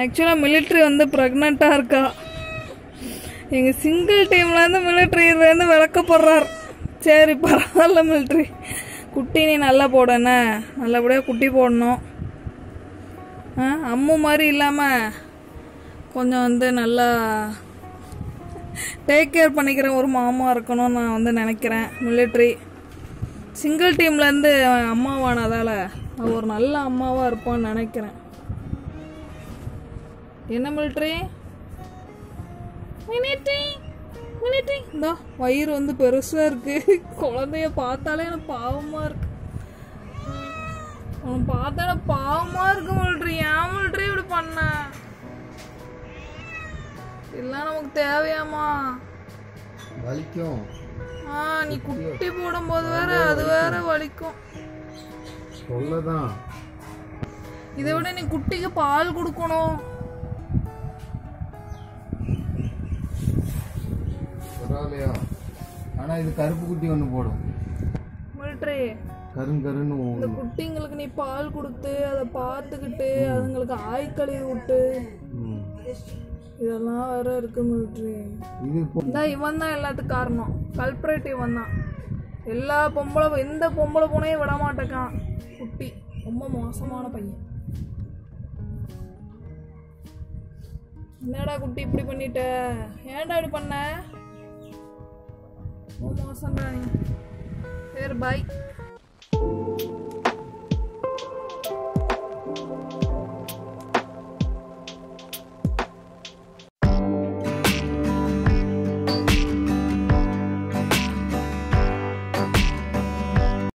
ஆக்சுவலாக மிலிட்ரி வந்து ப்ரெக்னெண்ட்டாக இருக்கா. எங்கள் சிங்கிள் டீம்லேருந்து மிலிட்ரியிலேருந்து விளக்கப்படுறார். சரி பரவாயில்ல மிலிட்ரி, குட்டி நீ நல்லா போடணே, நல்லபடியாக குட்டி போடணும். அம்மு மாதிரி இல்லாமல் கொஞ்சம் வந்து நல்லா டேக் கேர் பண்ணிக்கிற ஒரு மாமா இருக்கணும்னு நான் வந்து நினைக்கிறேன். மிலிட்ரி சிங்கிள் டீம்லேருந்து அம்மாவானதால் நான் ஒரு நல்ல அம்மாவாக இருப்பான்னு நினைக்கிறேன். என்ன மிலிட்ரி? மிலிட்ரி இந்தா வயிறு வந்து பெருசாக இருக்குது. குழந்தைய பார்த்தாலே எனக்கு பாவமாக இருக்கு. அவன் பார்த்தா எனக்கு பாவமாக இருக்கு மிலிட்ரி. ஏன் மிலிட்ரி இப்படி பண்ண? இதெல்லாம் நமக்கு தேவையாமா? வலிக்கும். நீ குட்டி போடும்போது வேற அது வேற வலிக்கும். சொல்லதான். இதை விட நீ குட்டிக்கு பால் கொடுக்கணும். பரவாயில்லையா? ஆனா இது கருப்பு குட்டி ஒண்ணு போடும் மிலிட்ரி. கருன்னு இந்த குட்டிங்களுக்கு நீ பால் கொடுத்து அதை பார்த்துக்கிட்டு அதுங்களுக்கு ஆய்க்கழுவி விட்டு இதெல்லாம் வேற இருக்கு மிலிட்ரி. இவன் தான் எல்லாத்துக்கும் காரணம். கல்பரேட் இவன் தான். எல்லா எந்த பொம்பளை பூனையும் விட மாட்டேக்கான். குட்டி ரொம்ப மோசமான பையன். என்னடா குட்டி இப்படி பண்ணிட்ட? ஏன்டா இப்படி பண்ண? ரொம்ப மோசம்டா நீ. சரி பாய்.